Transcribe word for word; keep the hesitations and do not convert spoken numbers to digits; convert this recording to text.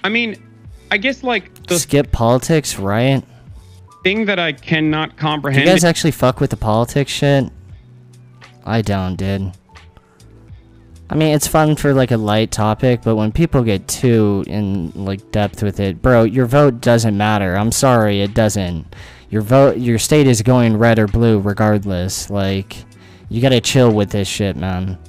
I mean, I guess like the skip politics, right? thing that I cannot Do comprehend. you guys actually fuck with the politics shit? I don't, dude. I mean, it's fun for like a light topic, but when people get too in like depth with it, bro, your vote doesn't matter. I'm sorry, it doesn't. Your vote, your state is going red or blue regardless. Like, you gotta chill with this shit, man.